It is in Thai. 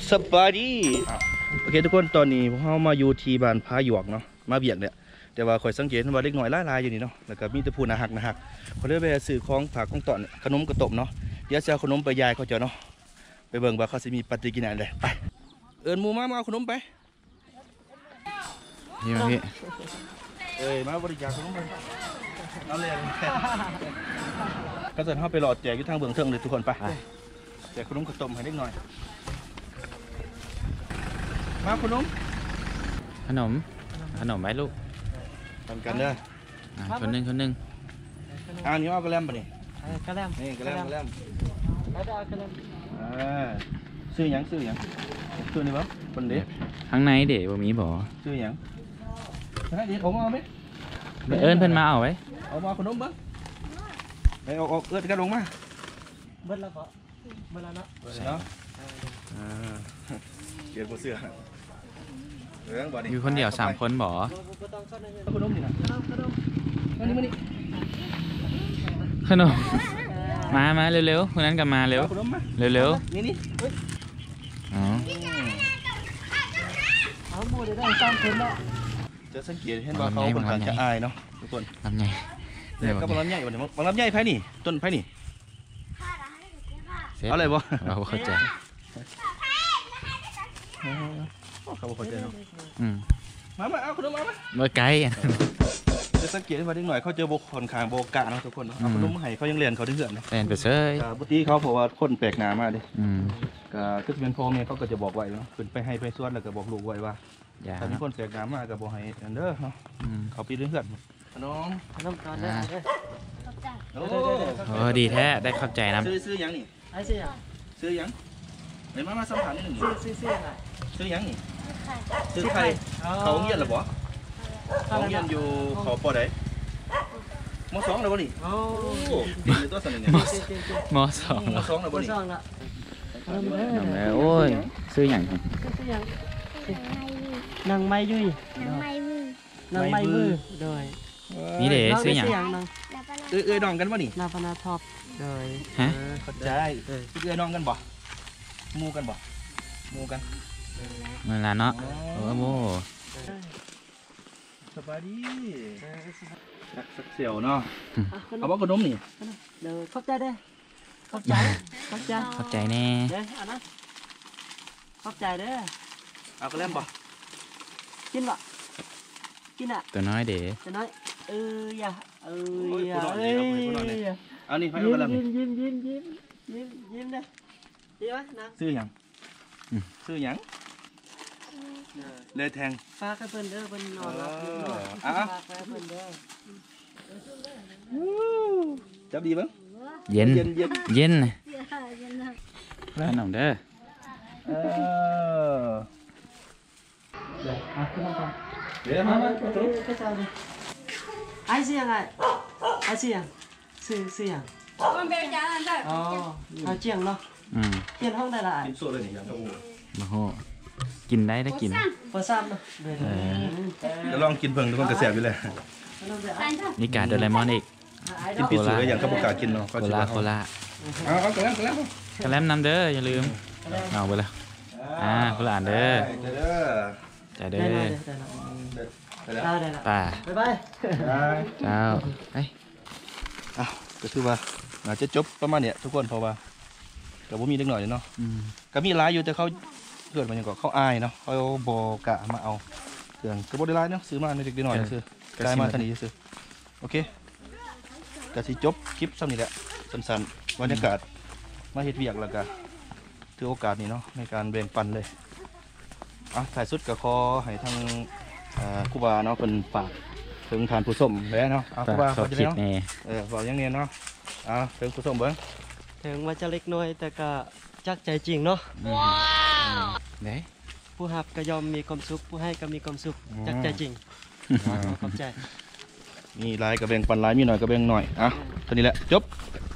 สบายดีโอเคทุกคนตอนนี้พวกเรามาอยู่ที่บ้านพาหยวกเนาะมาเบียดเนี่ยแต่ว่าคอยสังเกตว่าเล็กน้อยลายอยู่นี่เนาะแล้วก็มีแต่ผู้น่าหักเขาเรียกไปสื่อของผักของตอนขนมกระตบเนาะเดี๋ยวจะเอาขนมไปยายเขาเจาะเนาะไปเบิ่งว่าเขาจะมีปฏิกิริยาอะไรไปเอิญมูมาเอาขนมไปนี่มาพี่มาบริจาคขนมไปเอาเลยก็จะเข้าไปหลอดแจกอยู่ทางเบื้องเทิงเลยทุกคนไปแจกขนมกระตบให้เล็กน้อยมาขนมไว้ลูกทำกันเด้อคนหนึ่งอันนี้เอากระแลมป่ะนี่กระแลมนี่กระแลมแล้วจะเอากระแลมซื้อหยังซื้อนี่บ่คนเด็กข้างในเด็กบ่มีบ่ซื้อหยังเดี๋ยวผมเอาไหมเพิ่นมาเอาไว้เอามาขนมบ้างไปออกกันลงมาเบิ้ลแล้วก็เบิ้ลแล้วเนาะเกียร์เสื้ออยู่คนเดียว3 คนบ่ขนมนี่นะขนมมาเร็วๆคนนั้นกลับมาเร็วเร็วนี่อ๋อเอาหมดได้3 คนแล้วจะสังเกตเห็นว่าเขาค่อนข้างจะอายเนาะทุกคนลำใหญ่เดี๋ยวก็บอลใหญ่วันนี้บอลใหญ่ไผ่นี่ต้นไผ่นี่อะไรบ่เราเข้าใจเขาบอกเข้าใจเนาะมาเอาขนมมาเมื่อไกลจะสังเกตว่าเด็กหน่อยเขาเจอโบกคนคางโบกะเนาะทุกคนเอาขนมมาให้เขายังเรียนเขาได้เหื่อนเนาะเรียนไปเซยปกติเขาบอกว่าคนแปลกหน้ามาดิก็จะเป็นพ่อแม่เขาก็จะบอกไว้เนาะขึ้นไปให้ไปสวนแล้วก็บอกลูกไว้ว่าถ้ามีคนแปลกหน้ามาก็บอกให้อันเด้อเนาะเขาปีเหื่อนขนมก่อนเด้อโอ้ดีแท้ได้เข้าใจนะซื้อยังนี่ซื้อยังเดี๋ยวมาสัมผัสนิดหนึ่งซื้อยังนี่ซื้อไข่เขาเงียบหรือเปล่าเขาเงียบอยู่เขาปอได้มอ2แล้วบ่นี่โอ้ดีเลยตัวสั่นเนี่ยม2 แล้วบ่นี่โอ้ยซื้ออย่างนางไม้ยุยนางไม้มือโดยนี่เด้ซื้ออย่างดองกันบ่นี่นาพนาท็อปโดยเข้าใจดองกันบ่มูกันบ่มูกันเมื่อไรเนาะโอ้โหสบายดีสักเสี่ยวเนาะเอาบ่ขนมนี่เดี๋ยวเข้าใจได้เข้าใจแน่เด้ออันนั้นเข้าใจเด้อเอากระแลมบ่กินบ่กินอ่ะตัวน้อยเด้ตัวน้อยอย่าเอานี่ให้เอากระแลมยิ้มเด้อดีวะนะซื้อหยังเลยแทงฝากให้เพิ่นเด้อเพิ่นนอนหลับอยู่ฝากให้เพิ่นเด้อจับดีบ้างเย็นขนมเด้อเดี๋ยวมาไอ้เสียงซื้อยังมันเป็นจานนั่นเด้ออ๋อเอาเจียงเนาะเจียงห้องได้ละกินสดเลยนี่ยังกระโหมาโหกินได้กินพอซ้ำเนาะจะลองกินเพิ่งทุกคนกระเสียบอยู่เลยนี่กาโดเรมอนอีกกินปีศาจอย่างเขาบอกกากินเนาะโคลาเอากระแลมนำเด้ออย่าลืมเอาไปเลยคนละอันเด้อจ่ายเด้อป่าบายเจ้าก็คือว่าอาจจะจบประมาณเนี้ยทุกคนเพราะว่ากับผมมีเล็กหน่อยเนาะก็มีร้ายอยู่แต่เขาเกิดมาอย่างก่อนเขาอายเนาะเขาโบกะมาเอาเครื่องกระบอกได้ร้ายเนาะซื้อมาในเด็กหน่อยซื้อได้มาทันทีซื้อโอเคก็สิจบคลิปซ้ำนี่แหละสั้นๆบรรยากาศมาเฮ็ดเวียกแล้วก็ถือโอกาสนี้เนาะในการแบ่งปันเลยถ่ายสุดกับคอให้ทางครูบาเนาะเป็นฝากถึงทานผู้ชมแล้วเนาะครูบาเขาจะเนาะบอกยังเนียนเนาะถึงผู้ชมเบิ้งถึงว่าจะเล็กน้อยแต่ก็จักใจจริงเนาะผู้หับก็ยอมมีความสุขผู้ให้ก็มีความสุขจักใจจริงขอบใจมีลายกับแบ่งปันลายมีหน่อยกับแบ่งหน่อยตอนนี้แหละจบ